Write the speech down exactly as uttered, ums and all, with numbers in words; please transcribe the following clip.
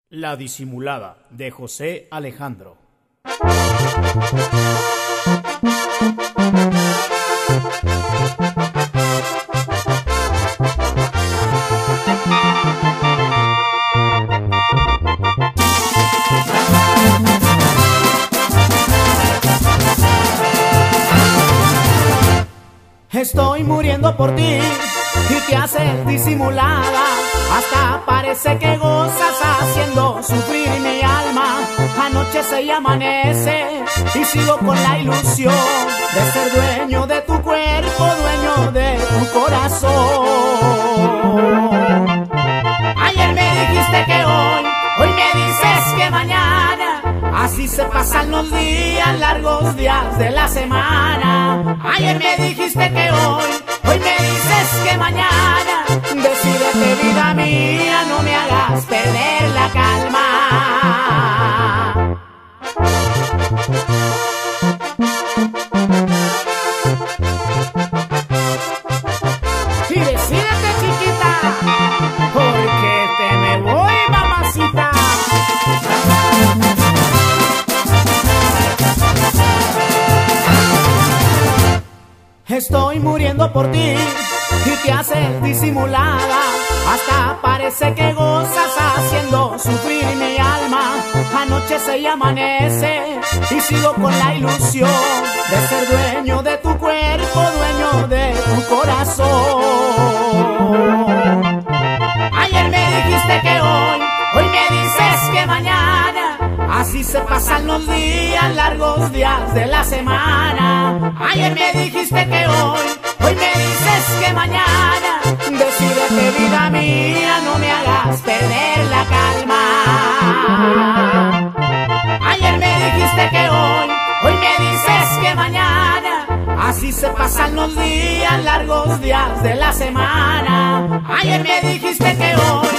La disimulada de José Alejandro. Estoy muriendo por ti y te haces disimulada, hasta parece que gozas haciendo sufrir mi alma. Anochece y amanece y sigo con la ilusión de ser dueño de tu cuerpo, dueño de tu corazón. Ayer me dijiste que hoy, hoy me dices que mañana, así se pasan los días, largos días de la semana. Ayer me dijiste que hoy, hoy me dices que mañana. Decídete, vida mía, no me hagas perder la calma. Y decídete, chiquita, porque te me voy, mamacita. Estoy muriendo por ti y te haces disimulada, hasta parece que gozas haciendo sufrir mi alma. Anochece y amanece y sigo con la ilusión de ser dueño de tu cuerpo, dueño de tu corazón. Ayer me dijiste que hoy, hoy me dices que mañana, así se pasan los días, largos días de la semana. Ayer me dijiste que hoy, hoy me dices que mañana. Decídete, vida mía, no me hagas perder la calma. Ayer me dijiste que hoy, hoy me dices que mañana, así se pasan los días, largos días de la semana. Ayer me dijiste que hoy,